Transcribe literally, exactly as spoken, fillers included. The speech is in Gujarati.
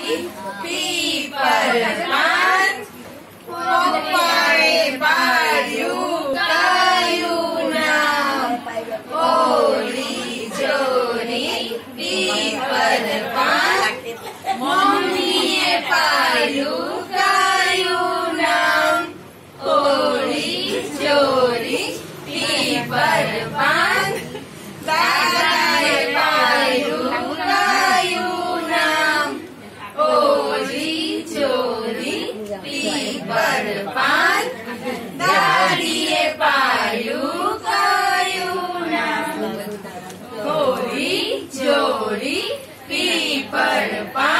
પીપર પાન પપ્પાએ પાડ્યું કયું નામ ઓલી ચોરી પીપર પાન મમ્મીએ પાડ્યું કયું નામ ઓલી ચોરી પીપર પાન દાદાએ પાડ્યું કયું નામ ઓલી ચોરી પીપર પાન દાદીએ પાડ્યું કયું નામ ઓલી ચોરી પીપર પાન